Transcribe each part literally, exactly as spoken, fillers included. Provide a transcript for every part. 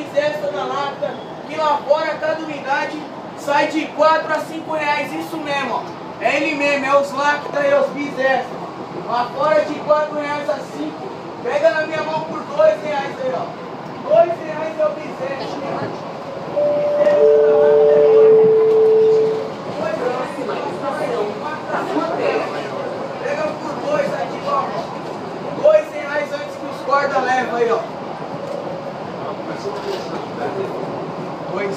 bisesta da lata, que lá fora cada unidade sai de quatro a cinco reais, isso mesmo, ó. É ele mesmo, é os lacta e os bisestas. Lá fora de quatro reais a cinco. Pega na minha mão por dois reais aí, ó. dois reais é o bisesta. Pega por dois aqui, ó. Dois reais antes que os corda leva aí, ó. Dois.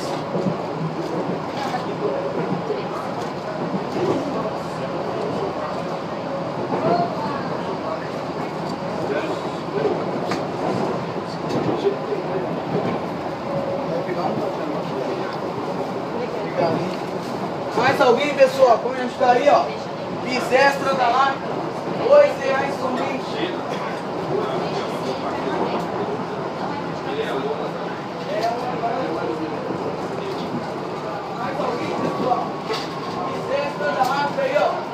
Mais alguém, pessoal? Como a gente tá aí, ó. Bis extra da lata. Dois reais somente. Mais alguém, pessoal? Bis extra da lata aí, ó.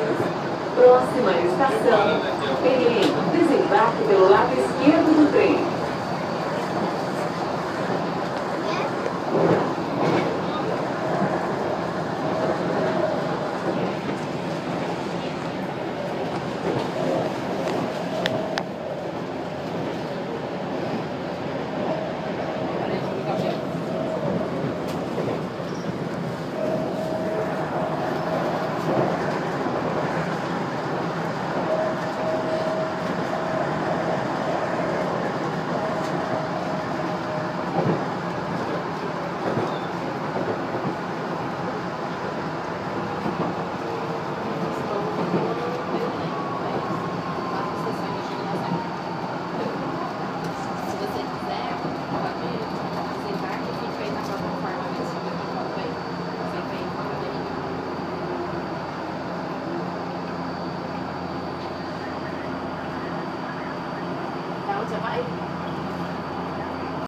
Próxima estação, Pereira, desembarque pelo lado esquerdo do trem.